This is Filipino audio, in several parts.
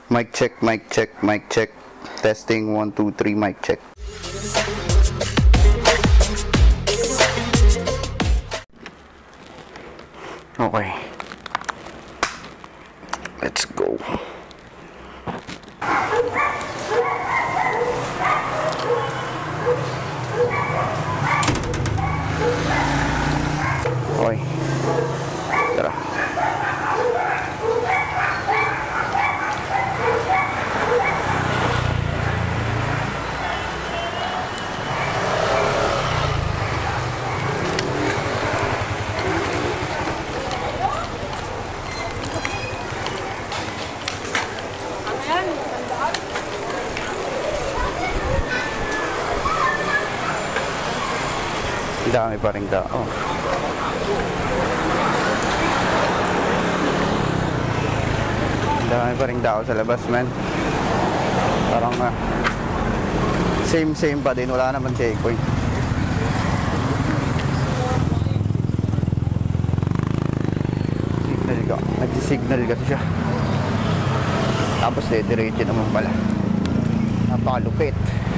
Mic check, mic check, mic check. Testing 1, 2, 3, mic check. Okay. Let's go. Okay. Tara. Dami pa rin tao. Dami pa rin tao sa labas, man. Parang same pa din. Wala naman checkpoint. Signal ka. Nag-signal kasi siya. Tapos diretso naman pala. Napakalupit.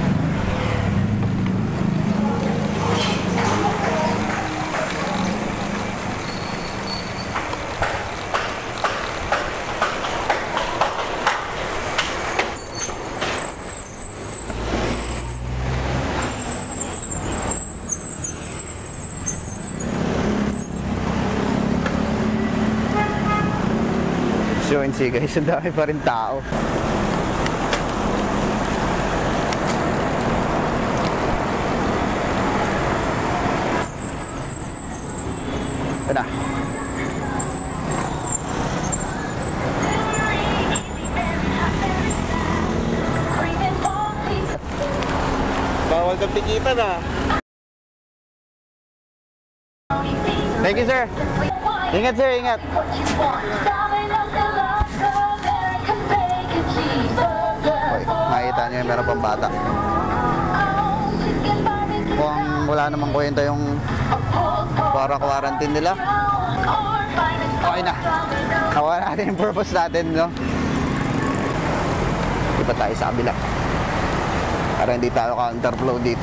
UNC guys, ang dami pa rin tao. Ito na. Bawal kang pikitan ah. Thank you sir. Ingat sir, ingat. Makikita nyo yung meron pang bata. Kung wala namang kwenta yung para quarantine nila, okay na. Nakuha natin yung purpose natin, no? Iba tayo sa kabila para hindi tayo counterflow dito.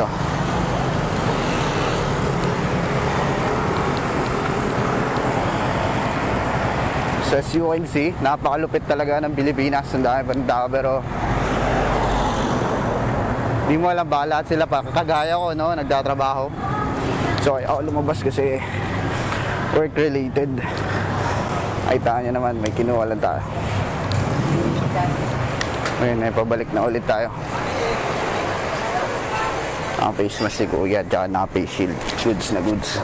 So as you can see, napakalupit talaga ng Pilipinas. Ang dami pa ng tao, pero di mo alam ba, lahat sila pa kagaya ko, no, nagtatrabaho. So ako lumabas kasi work related. Ay tayo naman, may kinuha lang tayo. Ngayon ay pabalik na ulit tayo. Ang face mask si Kuya, tsaka na face shield. Goods na goods.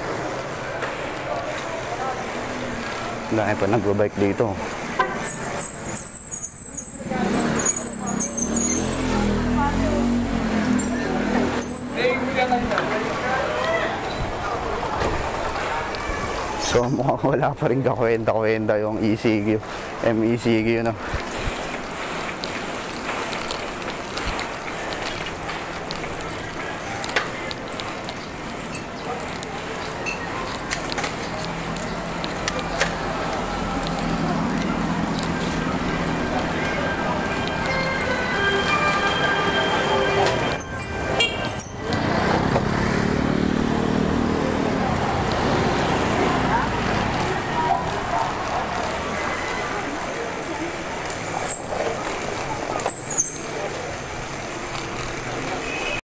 Dahil pa nag-bike dito. So mukhang wala pa rin kakwenta-kwenta yung ECQ, MECQ, no?